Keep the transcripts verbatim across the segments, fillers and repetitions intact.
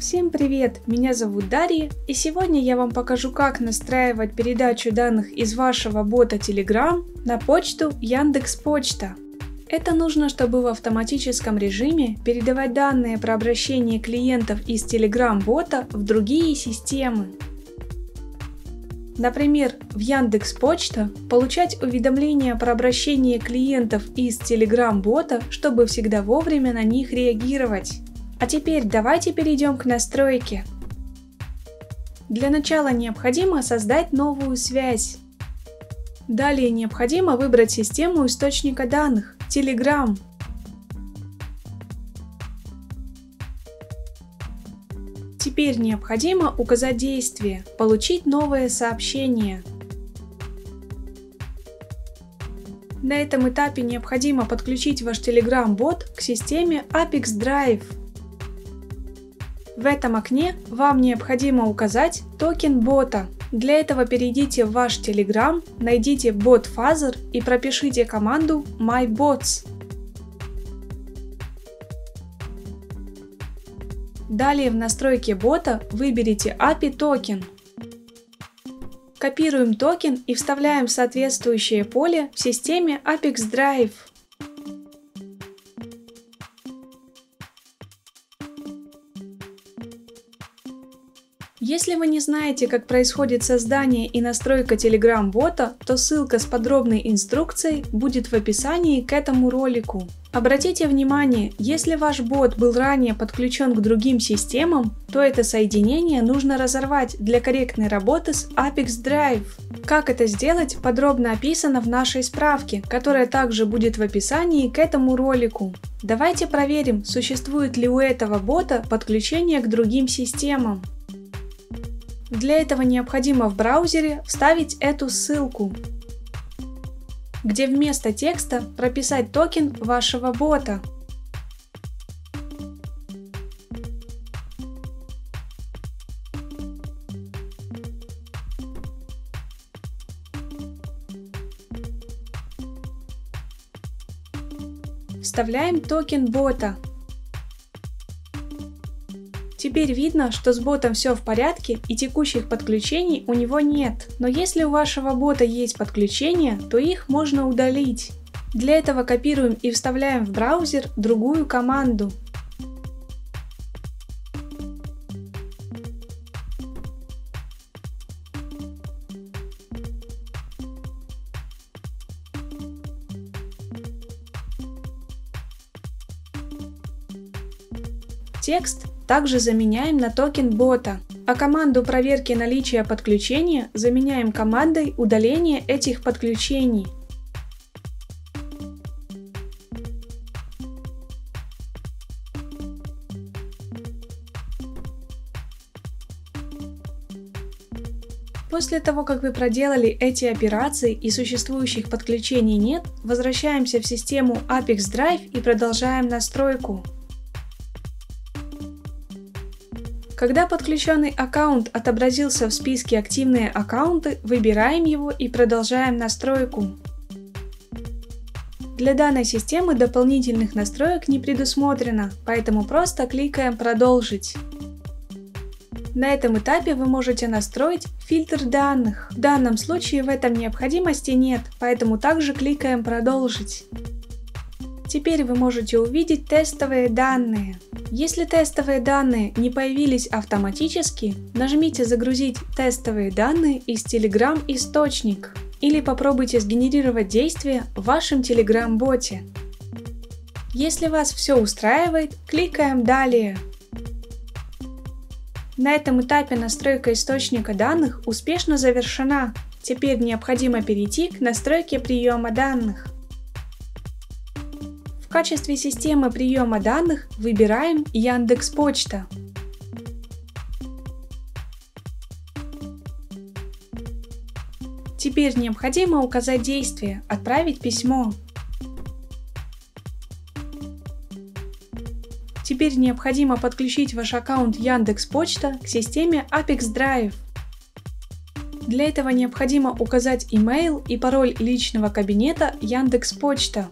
Всем привет! Меня зовут Дарья, и сегодня я вам покажу, как настраивать передачу данных из вашего бота Telegram на почту Яндекс.Почта. Это нужно, чтобы в автоматическом режиме передавать данные про обращение клиентов из Telegram бота в другие системы. Например, в Яндекс.Почта получать уведомления про обращение клиентов из Telegram бота, чтобы всегда вовремя на них реагировать. А теперь давайте перейдем к настройке. Для начала необходимо создать новую связь. Далее необходимо выбрать систему источника данных – Telegram. Теперь необходимо указать действие – получить новое сообщение. На этом этапе необходимо подключить ваш Telegram-бот к системе Apex Drive. В этом окне вам необходимо указать токен бота. Для этого перейдите в ваш Telegram, найдите BotPhasor и пропишите команду mybots. Далее в настройке бота выберите эй пи ай токен. Копируем токен и вставляем в соответствующее поле в системе Apex Drive. Если вы не знаете, как происходит создание и настройка Telegram бота, то ссылка с подробной инструкцией будет в описании к этому ролику. Обратите внимание, если ваш бот был ранее подключен к другим системам, то это соединение нужно разорвать для корректной работы с Apex Drive. Как это сделать, подробно описано в нашей справке, которая также будет в описании к этому ролику. Давайте проверим, существует ли у этого бота подключение к другим системам. Для этого необходимо в браузере вставить эту ссылку, где вместо текста прописать токен вашего бота. Вставляем токен бота. Теперь видно, что с ботом все в порядке и текущих подключений у него нет. Но если у вашего бота есть подключения, то их можно удалить. Для этого копируем и вставляем в браузер другую команду. Текст также заменяем на токен бота, а команду проверки наличия подключения заменяем командой удаления этих подключений. После того, как вы проделали эти операции и существующих подключений нет, возвращаемся в систему Apex Drive и продолжаем настройку. Когда подключенный аккаунт отобразился в списке «Активные аккаунты», выбираем его и продолжаем настройку. Для данной системы дополнительных настроек не предусмотрено, поэтому просто кликаем «Продолжить». На этом этапе вы можете настроить фильтр данных. В данном случае в этом необходимости нет, поэтому также кликаем «Продолжить». Теперь вы можете увидеть тестовые данные. Если тестовые данные не появились автоматически, нажмите «Загрузить тестовые данные из Telegram источник» или попробуйте сгенерировать действие в вашем Telegram-боте. Если вас все устраивает, кликаем «Далее». На этом этапе настройка источника данных успешно завершена. Теперь необходимо перейти к настройке приема данных. В качестве системы приема данных выбираем Яндекс.Почта. Теперь необходимо указать действие «Отправить письмо». Теперь необходимо подключить ваш аккаунт Яндекс.Почта к системе Apex Drive. Для этого необходимо указать email и пароль личного кабинета Яндекс.Почта.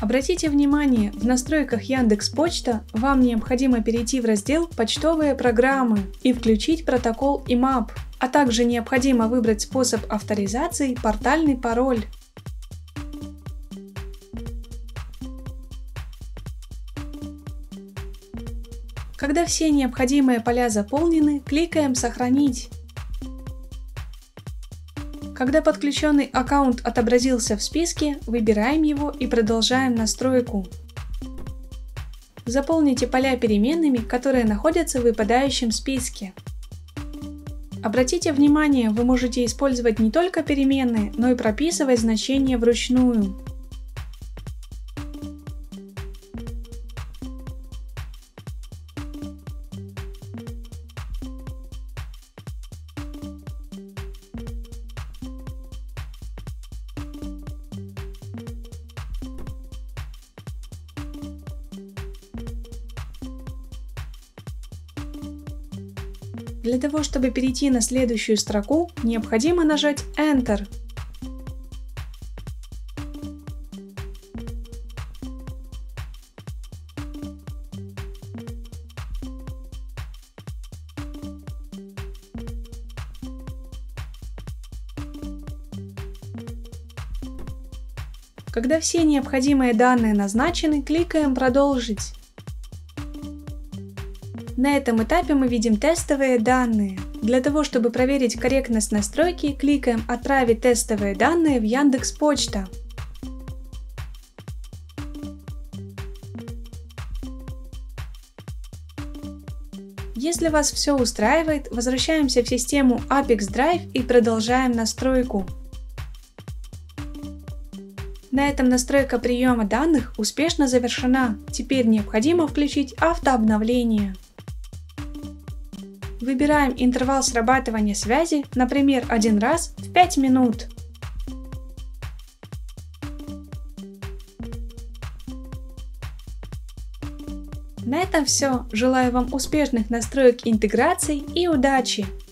Обратите внимание, в настройках Яндекс.Почта вам необходимо перейти в раздел «Почтовые программы» и включить протокол и мап, а также необходимо выбрать способ авторизации «Портальный пароль». Когда все необходимые поля заполнены, кликаем «Сохранить». Когда подключенный аккаунт отобразился в списке, выбираем его и продолжаем настройку. Заполните поля переменными, которые находятся в выпадающем списке. Обратите внимание, вы можете использовать не только переменные, но и прописывать значения вручную. Для того, чтобы перейти на следующую строку, необходимо нажать Enter. Когда все необходимые данные назначены, кликаем «Продолжить». На этом этапе мы видим тестовые данные. Для того, чтобы проверить корректность настройки, кликаем «Отправить тестовые данные в Яндекс.Почта». Если вас все устраивает, возвращаемся в систему Apex Drive и продолжаем настройку. На этом настройка приема данных успешно завершена. Теперь необходимо включить автообновление. Выбираем интервал срабатывания связи, например, один раз в пять минут. На этом все. Желаю вам успешных настроек интеграций и удачи!